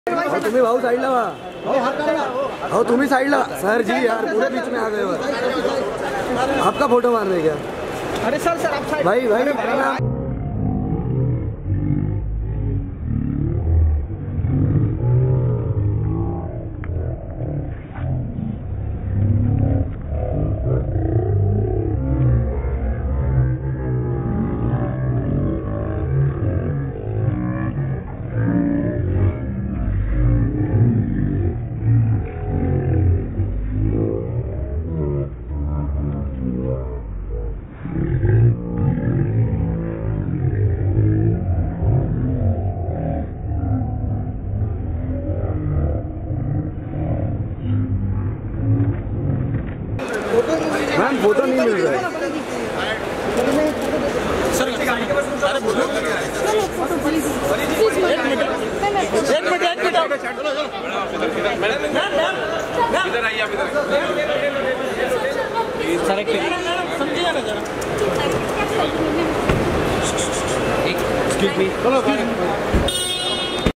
तुम्ही भाऊ साईडला व्हा. हो तुम्ही साईडला. सर जी यार पूरे बीच में आ गए हो. आपका फोटो मार रहे क्या? अरे सर आप साइड. भाई भाई मैम फोटो नहीं मिल रहा है. इधर आइए आप. एक्सक्यूज मी.